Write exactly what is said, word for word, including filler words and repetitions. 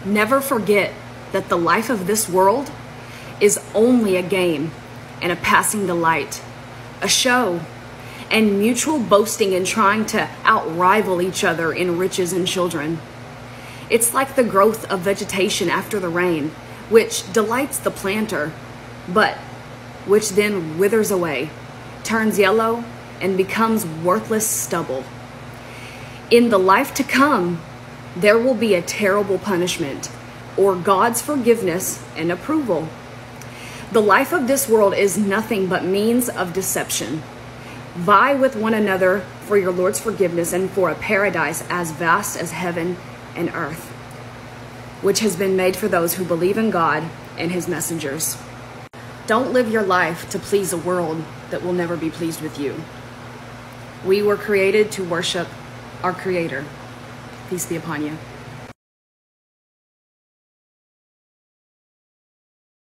Never forget that the life of this world is only a game and a passing delight, a show, and mutual boasting and trying to outrival each other in riches and children. It's like the growth of vegetation after the rain, which delights the planter, but which then withers away, turns yellow, and becomes worthless stubble. In the life to come, there will be a terrible punishment, or God's forgiveness and approval. The life of this world is nothing but means of deception. Vie with one another for your Lord's forgiveness and for a paradise as vast as heaven and earth, which has been made for those who believe in God and his messengers. Don't live your life to please a world that will never be pleased with you. We were created to worship our Creator. Peace be upon you.